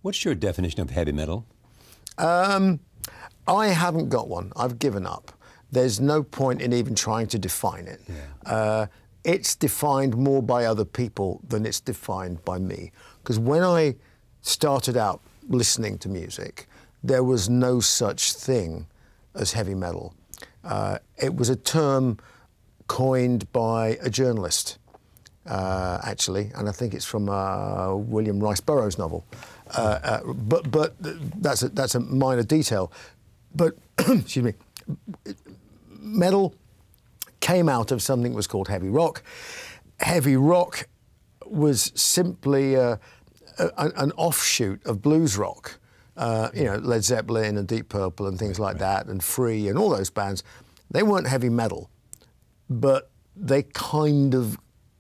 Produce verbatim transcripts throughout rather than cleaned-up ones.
What's your definition of heavy metal? Um, I haven't got one. I've given up. There's no point in even trying to define it. Yeah. Uh, it's defined more by other people than it's defined by me. Because when I started out listening to music, there was no such thing as heavy metal. Uh, it was a term coined by a journalist, uh, actually, and I think it's from uh, William Rice Burroughs' novel. Uh, uh, but but that's a, that's a minor detail. But excuse me, metal came out of something that was called heavy rock. Heavy rock was simply uh, a, an offshoot of blues rock. Uh, you know, Led Zeppelin and Deep Purple and things like that, and Free and all those bands. They weren't heavy metal, but they kind of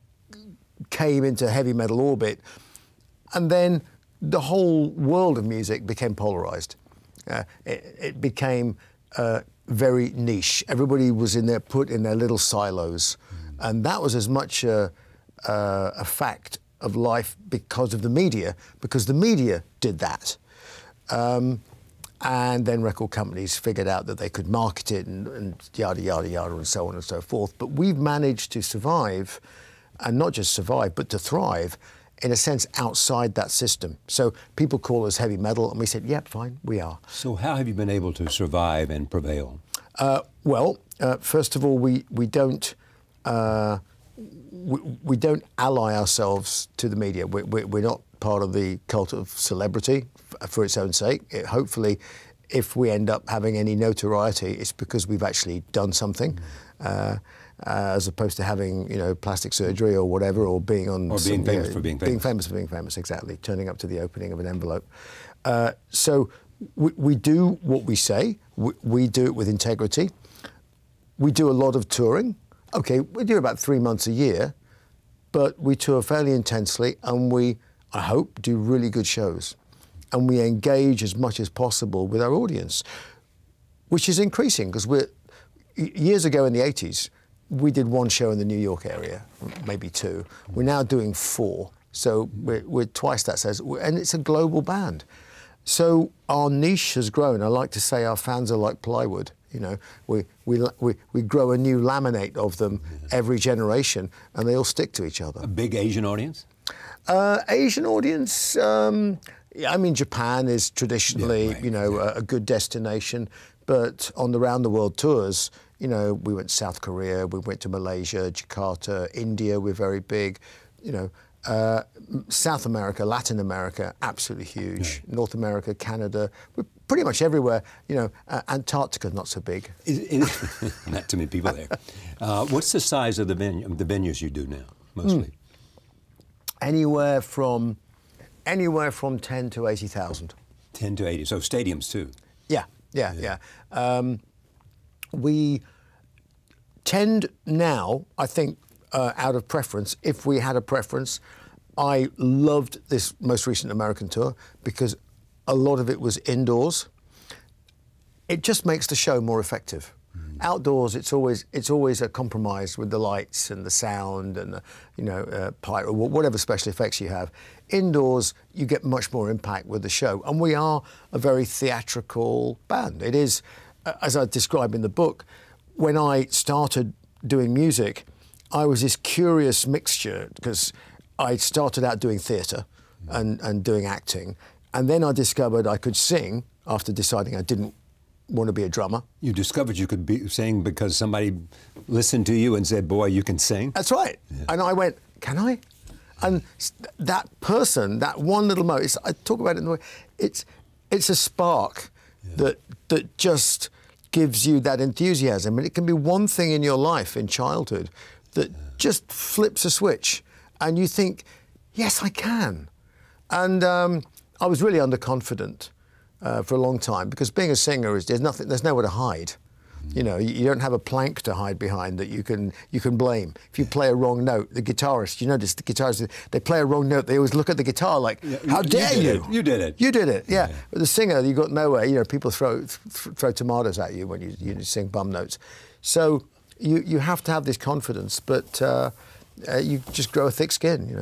came into heavy metal orbit. And then the whole world of music became polarized. Uh, it, it became uh, very niche. Everybody was in their, put in their little silos. Mm. And that was as much a, a, a fact of life because of the media, because the media did that. Um, and then record companies figured out that they could market it and, and yada, yada, yada, and so on and so forth. But we've managed to survive, and not just survive, but to thrive, in a sense, outside that system. So people call us heavy metal, and we said, yep, fine, we are. So how have you been able to survive and prevail? Uh, well, uh, first of all, we, we don't... Uh, we, we don't ally ourselves to the media. We, we, we're not part of the cult of celebrity for its own sake. It, hopefully, if we end up having any notoriety, it's because we've actually done something, uh, uh, as opposed to having, you know, plastic surgery or whatever, or being on... Or being famous uh, for being famous. Being famous for being famous, exactly. Turning up to the opening of an envelope. Uh, so we, we do what we say. We, we do it with integrity. We do a lot of touring. Okay, we do about three months a year, but we tour fairly intensely, and we, I hope, do really good shows. And we engage as much as possible with our audience, which is increasing, because we're, years ago in the eighties, we did one show in the New York area, maybe two. We're now doing four, so we're, we're twice that size, and it's a global band. So our niche has grown. I like to say our fans are like plywood. You know, we, we, we, we grow a new laminate of them every generation, and they all stick to each other. A big Asian audience? Uh, Asian audience, um, I mean, Japan is traditionally, yeah, right, you know, yeah. a, a good destination, but on the round-the-world tours, you know, we went to South Korea, we went to Malaysia, Jakarta, India, we're very big, you know, uh, South America, Latin America, absolutely huge, yeah. North America, Canada, we're pretty much everywhere, you know, uh, Antarctica, not so big. Is, is, not too many people there. Uh, what's the size of the, venue, the venues you do now, mostly? Mm. Anywhere from, anywhere from ten to eighty thousand. ten to eighty, so stadiums too? Yeah, yeah, yeah. yeah. Um, we tend now, I think, uh, out of preference, if we had a preference, I loved this most recent American tour because a lot of it was indoors. It just makes the show more effective. Mm. Outdoors, it's always it's always a compromise with the lights and the sound and the, you know, uh, pyro, whatever special effects you have. Indoors, you get much more impact with the show, and we are a very theatrical band. It is, uh, as I describe in the book, when I started doing music, I was this curious mixture because I started out doing theatre mm. and, and doing acting. And then I discovered I could sing after deciding I didn't want to be a drummer. You discovered you could be sing because somebody listened to you and said, boy, you can sing? That's right. Yeah. And I went, can I? And that person, that one little moment, it's, I talk about it in the way, it's, it's a spark yeah. that, that just gives you that enthusiasm. And it can be one thing in your life, in childhood, that yeah. just flips a switch. And you think, yes, I can. And um, I was really underconfident uh, for a long time because being a singer is there's nothing, there's nowhere to hide. Mm. You know, you, you don't have a plank to hide behind that you can you can blame. If you play a wrong note, the guitarist, you notice the guitarists, they play a wrong note, they always look at the guitar like, yeah, how dare you? You? It. You did it. You did it. Yeah. yeah. But the singer, you got nowhere. You know, people throw th throw tomatoes at you when you you sing bum notes. So you you have to have this confidence, but uh, uh, you just grow a thick skin. You know.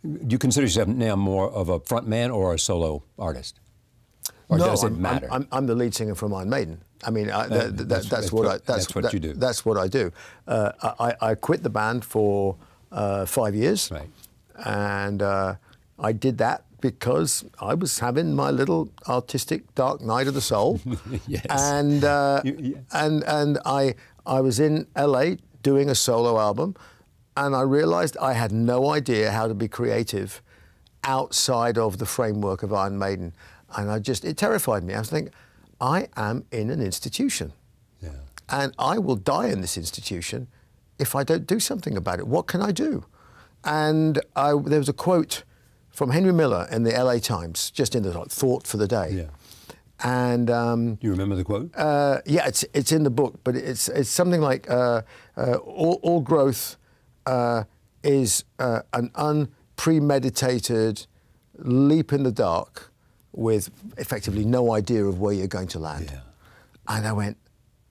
Do you consider yourself now more of a front man or a solo artist? Or no, does it I'm, matter? I'm, I'm the lead singer from Iron Maiden. I mean, I, Uh, that, that, that's- that's, that's what, what- I. That's, that's what that- you do. That's what I do. Uh, I, I quit the band for uh, five years, Right. and uh, I did that because I was having my little artistic dark night of the soul. Yes. And uh, You- yeah. and and I I was in L A doing a solo album, and I realised I had no idea how to be creative outside of the framework of Iron Maiden, and I just it terrified me. I was thinking, I am in an institution, Yeah. and I will die in this institution if I don't do something about it. What can I do? And I, there was a quote from Henry Miller in the L A Times, just in the like, thought for the day. Yeah. And um, Do you remember the quote? uh, yeah, it's it's in the book, but it's it's something like uh, uh, all, all growth uh, is uh, an unpremeditated leap in the dark with effectively no idea of where you're going to land. Yeah. And I went,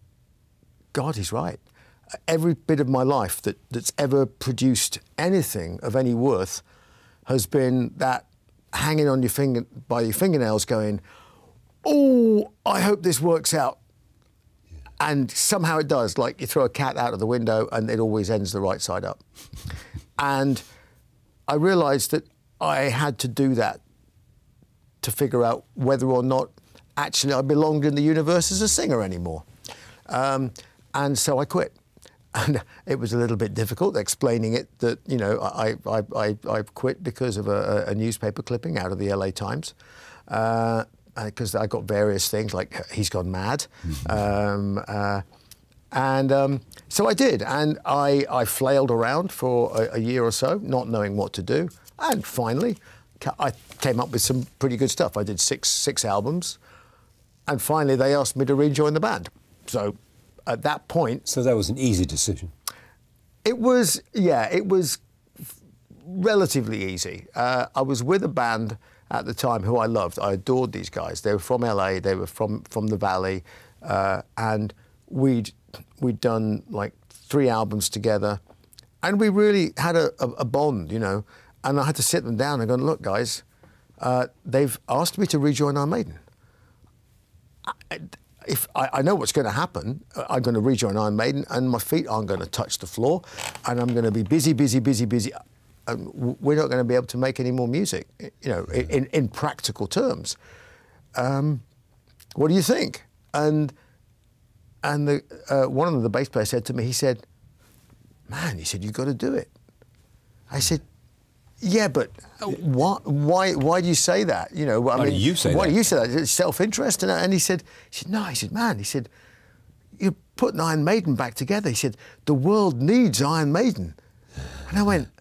God, he's right. Every bit of my life that, that's ever produced anything of any worth has been that hanging on your finger by your fingernails, going, oh, I hope this works out. Yeah. And somehow it does. Like you throw a cat out of the window and it always ends the right side up. And I realised that I had to do that to figure out whether or not actually I belonged in the universe as a singer anymore. Um, and so I quit. And it was a little bit difficult explaining it that, you know, I, I, I, I quit because of a, a newspaper clipping out of the L A Times. Uh, because I got various things like he's gone mad. Mm-hmm. um, uh, and um, so I did. And I, I flailed around for a, a year or so, not knowing what to do. And finally, I came up with some pretty good stuff. I did six, six albums. And finally, they asked me to rejoin the band. So at that point... So that was an easy decision. It was, yeah, it was relatively easy. Uh, I was with a band at the time who I loved. I adored these guys. They were from L A, they were from, from the Valley, uh, and we'd, we'd done like three albums together, and we really had a, a, a bond, you know, and I had to sit them down and go, look, guys, uh, they've asked me to rejoin Iron Maiden. I, if I, I know what's going to happen, I'm going to rejoin Iron Maiden, and my feet aren't going to touch the floor, and I'm going to be busy, busy, busy, busy. And we're not going to be able to make any more music, you know, yeah. in, in practical terms. Um, what do you think? And and the, uh, one of the bass players said to me, he said, man, he said, you've got to do it. I said, yeah, but why, why, why do you say that? You know, I why mean, do you say why that? do you say that? It's self-interest. And, and he said, he said, no, he said, man, he said, you're putting Iron Maiden back together. He said, the world needs Iron Maiden. And I went,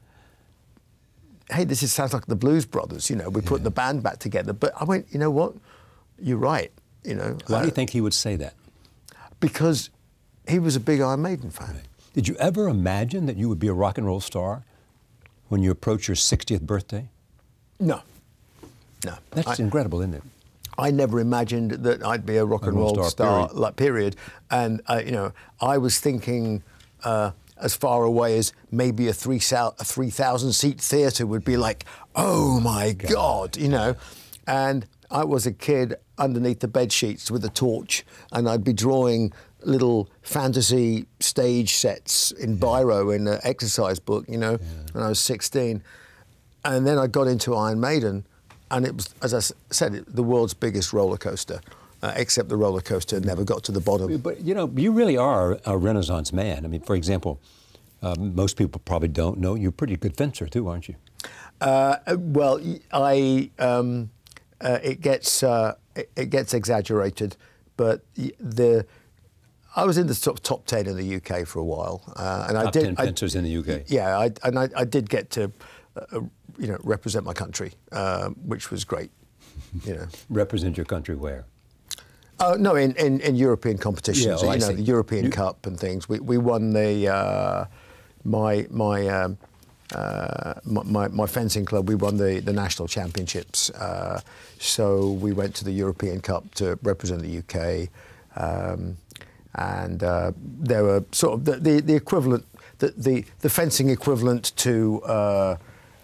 hey, this is, sounds like the Blues Brothers, you know, we put yeah. the band back together. But I went, you know what, you're right, you know. Why uh, do you think he would say that? Because he was a big Iron Maiden fan. Right. Did you ever imagine that you would be a rock and roll star when you approach your sixtieth birthday? No, no. That's I, incredible, isn't it? I never imagined that I'd be a rock and roll, roll star, star period. like period. And, uh, you know, I was thinking... Uh, as far away as maybe a three thousand seat theatre would be like, oh my God. God, you know. And I was a kid underneath the bed sheets with a torch, and I'd be drawing little fantasy stage sets in yeah. biro in an exercise book, you know, yeah. when I was sixteen. And then I got into Iron Maiden, and it was, as I said, the world's biggest roller coaster. Uh, except the roller coaster never got to the bottom. But, you know, you really are a Renaissance man. I mean, for example, uh, most people probably don't know you're a pretty good fencer, too, aren't you? Uh, well, I um, uh, it gets uh, it, it gets exaggerated, but the I was in the top top ten in the U K for a while, uh, and top I did ten fencers in the U K. Yeah, I, and I, I did get to uh, you know represent my country, uh, which was great. You know, represent your country where? Uh, no, in, in, in European competitions, yeah, oh, you know, see. the European you... Cup and things. We, we won the, uh, my, my, um, uh, my, my fencing club, we won the, the national championships. Uh, so we went to the European Cup to represent the U K. Um, and uh, there were sort of the, the, the equivalent, the, the, the fencing equivalent to uh,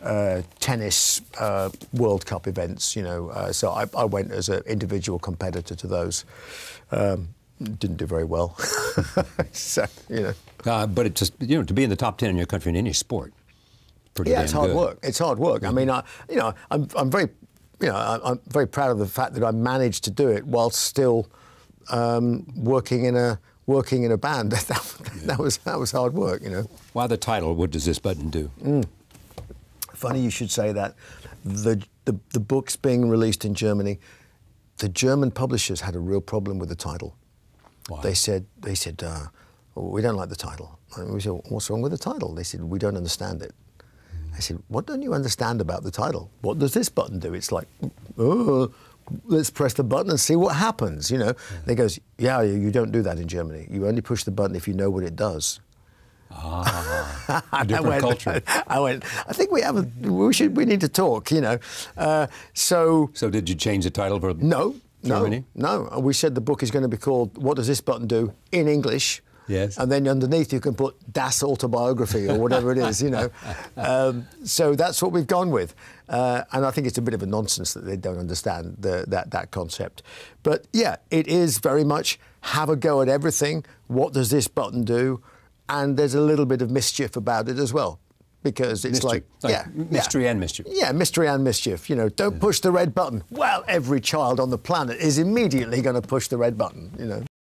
uh, tennis uh, World Cup events, you know. Uh, so I, I went as an individual competitor to those. Um, didn't do very well. So, you know. Uh, but it's just, you know, to be in the top ten in your country in any sport, pretty yeah, damn it's hard good. work. It's hard work. Mm-hmm. I mean, I, you know, I'm, I'm very, you know, I, I'm very proud of the fact that I managed to do it while still um, working in a working in a band. that, that, that was that was hard work, you know. Why the title? What does this button do? Mm. Funny you should say that. The, the the book's being released in Germany. The German publishers had a real problem with the title. Why? They said they said uh, well, we don't like the title. And we said, what's wrong with the title? They said, we don't understand it. I said, what don't you understand about the title? What does this button do? It's like, oh, let's press the button and see what happens, you know. Yeah. They goes, yeah, you don't do that in Germany. You only push the button if you know what it does. Ah, a different I went, culture. I went, I think we have a, we should, we need to talk, you know. Uh, so. So did you change the title for no, Germany? No, no. We said the book is going to be called What Does This Button Do? In English. Yes. And then underneath you can put Das Autobiography or whatever it is, you know. Um, so that's what we've gone with. Uh, and I think it's a bit of a nonsense that they don't understand the, that, that concept. But yeah, it is very much have a go at everything. What does this button do? And there's a little bit of mischief about it as well. Because it's mystery. like, like, yeah. Mystery yeah. and mischief. Yeah, mystery and mischief. You know, don't yeah. push the red button. Well, every child on the planet is immediately going to push the red button, you know.